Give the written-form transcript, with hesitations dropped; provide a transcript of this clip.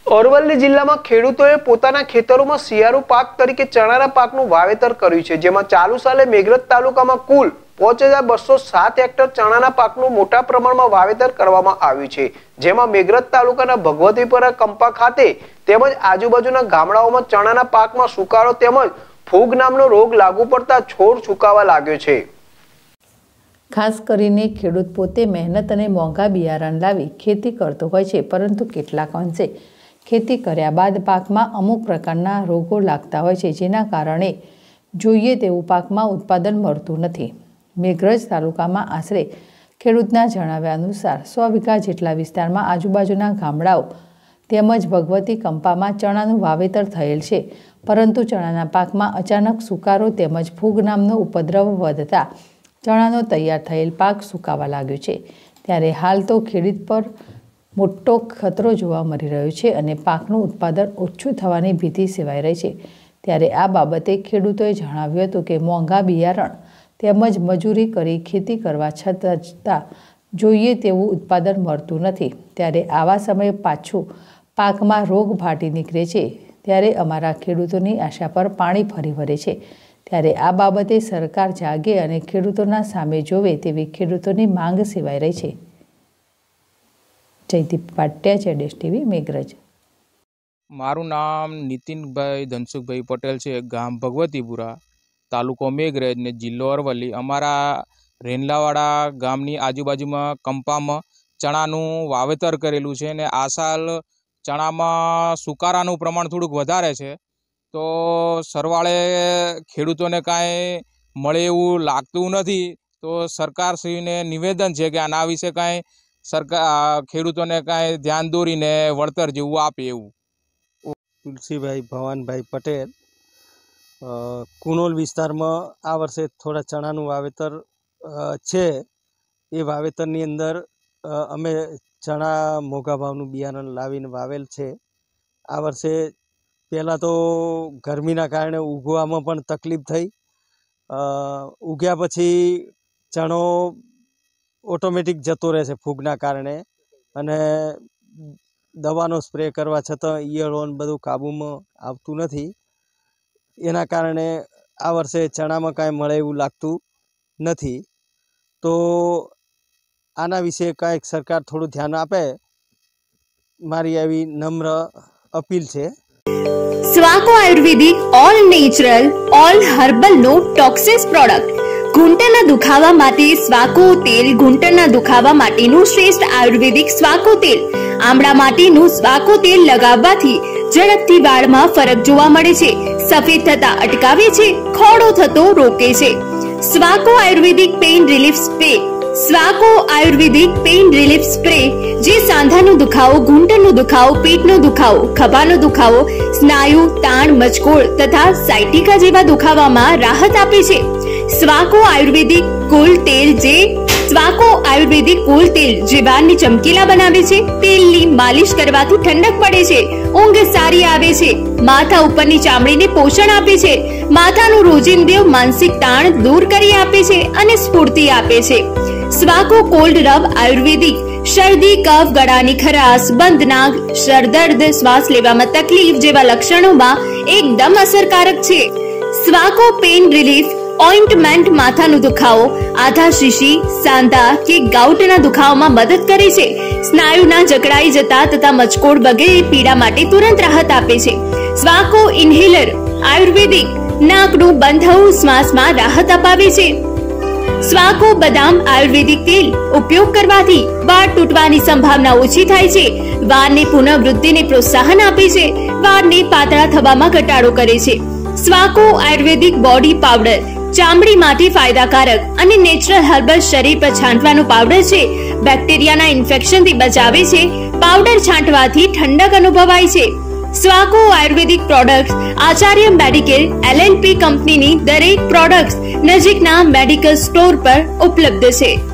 અરવલ્લી જિલ્લામાં ખેડૂતોએ પોતાના ખેતરોમાં શિયાળુ પાક તરીકે ચણાના પાકનું વાવેતર કર્યું છે, જેમાં ચાલુ સાલે મેઘરજ તાલુકામાં કુલ 5207 હેક્ટર ચણાના પાકનું મોટા પ્રમાણમાં વાવેતર કરવામાં આવ્યું છે, જેમાં મેઘરજ તાલુકાના ભગવતીપુરા કંપા ખાતે તેમજ આજુબાજુના ગામડાઓમાં ચણાના પાકમાં સુકારો તેમજ ફૂગ નામનો રોગ લાગુ પડતા છોડ સુકાવા લાગ્યો છે। ખાસ કરીને ખેડૂત પોતે મહેનત અને મોંઘા બિયારણ લાવી ખેતી કરતો હોય છે, પરંતુ કેટલાક અંશે ખેતી કર્યા બાદ પાકમાં અમુક પ્રકારના રોગો લાગતા હોય છે, જેના કારણે જોઈએ તેવું પાકમાં ઉત્પાદન મળતું નથી। મેઘરજ તાલુકામાં આશરે ખેડૂતના જણાવ્યા અનુસાર 100 વીઘા જેટલા વિસ્તારમાં આજુબાજુના ગામડાઓ તેમજ ભગવતી કંપામાં ચણાનું વાવેતર થયેલ છે, પરંતુ ચણાના પાકમાં અચાનક સુકારો તેમજ ફૂગ નામનો ઉપદ્રવ વધતા ચણાનો તૈયાર થયેલ પાક સુકાવા લાગ્યો છે। ત્યારે હાલ તો ખેડૂત પર મોટો ખતરો જોવા મળી રહ્યો છે અને પાકનું ઉત્પાદન ઓછું થવાની ભીતિ સેવાઈ રહી છે। ત્યારે આ બાબતે ખેડૂતોએ જણાવ્યું હતું કે મોંઘા બિયારણ તેમજ મજૂરી કરી ખેતી કરવા છતાં જોઈએ તેવું ઉત્પાદન મળતું નથી। ત્યારે આવા સમયે પાછું પાકમાં રોગ ફાટી નીકળે છે, ત્યારે અમારા ખેડૂતોની આશા પર પાણી ફરી વળે છે। ત્યારે આ બાબતે સરકાર જાગે અને ખેડૂતોના સામે જોવે તેવી ખેડૂતોની માંગ સેવાઈ રહી છે। જયદીપ પાટિયા, જેડેશ ટીવી, મેઘરજ। મારું નામ નીતિનભાઈ ધનસુખભાઈ પટેલ છે, ગામ ભગવતીપુરા, તાલુકો મેઘરજ ને જિલ્લો અરવલ્લી। અમારા રેનલાવાડા ગામની આજુબાજુમાં કંપામાં ચણાનું વાવેતર કરેલું છે ને આ સાલ ચણામાં સુકારાનું પ્રમાણ થોડુંક વધારે છે, તો સરવાળે ખેડૂતોને કાંઈ મળે એવું લાગતું નથી। તો સરકારશ્રીને નિવેદન છે કે આના વિશે કાંઈ સરકાર ખેડૂતોને કાંઈ ધ્યાન દોરીને વળતર જેવું આપે એવું। તુલસીભાઈ ભવાનભાઈ પટેલ, કુનોલ વિસ્તારમાં આ વર્ષે થોડા ચણાનું વાવેતર છે। એ વાવેતરની અંદર અમે ચણા મોંઘા ભાવનું બિયારણ લાવીને વાવેલ છે। આ વર્ષે પહેલાં તો ગરમીના કારણે ઉગવામાં પણ તકલીફ થઈ, ઉગ્યા પછી ચણો ઓટોમેટિક જતો રહે છે ફૂગના કારણે, અને દવાનો સ્પ્રે કરવા છતાં ઈયળોને બધું કાબૂમાં આવતું નથી। એના કારણે આ વર્ષે ચણામાં કાંઈ મળે એવું લાગતું નથી। તો આના વિશે કાંઈક સરકાર થોડું ધ્યાન આપે, મારી આવી નમ્ર અપીલ છે। Swako Ayurvedic all natural all herbal no toxins product. ઘૂંટણના દુખાવા માટે સ્વાકો તેલ। ઘૂંટણના દુખાવા માટેનું શ્રેષ્ઠ આયુર્વેદિક સ્વાકો તેલ। આમળા માટેનું સ્વાકો તેલ લગાવવાથી ઝડપથી વાળમાં ફરક જોવા મળે છે, સફેદ થતા અટકાવે છે, ખોડો થતો રોકે છે। Swako Ayurvedic pain relief spray. Swako Ayurvedic pain relief spray જે સાંધાનો દુખાવો, ઘૂંટણનો દુખાવો, પેટનો દુખાવો, ખભાનો દુખાવો, સ્નાયુ તાણ, મચકોડ તથા સાયટિકા જેવા દુખાવામાં રાહત આપે છે। સ્વાકો આયુર્વેદિક કુલ તેલ જે સ્વાકો આયુર્વેદિક કુલ તેલ જે વાળને ચમકીલા બનાવે છે। તેલની માલિશ કરવાથી ઠંડક પડે છે, ઊંઘ સારી આવે છે, માથા ઉપરની ચામડીને પોષણ આપે છે, માથાનું રોજિંદુ માનસિક તાણ દૂર કરી આપે છે અને સ્ફૂર્તિ આપે છે। સ્વાકો કોલ્ડ રબ આયુર્વેદિક શરદી, કફ, ગળાની ખરાશ, બંધ નાક, સરદર્દ, શ્વાસ લેવામાં તકલીફ જેવા લક્ષણોમાં એકદમ અસરકારક છે। સ્વાકો પેઇન રિલીફ ઓઇન્ટમેન્ટ માથાનો દુખાવો, આધા શીશી, સાંધા કે ગાઉટના દુખાવામાં મદદ કરે છે, સ્નાયુના જકડાઈ જતા તથા મચકોડ વગેરે પીડા માટે તુરંત રાહત આપે છે। સ્વાકો ઇન્હેલર આયુર્વેદિક નાકનું બંધ થવું, શ્વાસમાં રાહત અપાવે છે। સ્વાકો બદામ આયુર્વેદિક તેલ ઉપયોગ કરવાથી વાળ તૂટવાની સંભાવના ઓછી થાય છે, વાળને પુનઃવૃદ્ધિને પ્રોત્સાહન આપે છે, વાળને પાતળા થવામાં ઘટાડો કરે છે। સ્વાકો આયુર્વેદિક બોડી પાવડર ચામડી માટે ફાયદાકારક અને નેચરલ હર્બલ શરીર પર છાંટવાનો પાવડર છે, બેક્ટેરિયાના ઇન્ફેક્શનથી બચાવે છે, પાવડર છાંટવાથી ઠંડક અનુભવાય છે। Swako Ayurvedic products Acharya medical LLP કંપનીની દરેક પ્રોડક્ટ્સ નજીકના મેડિકલ સ્ટોર પર ઉપલબ્ધ છે।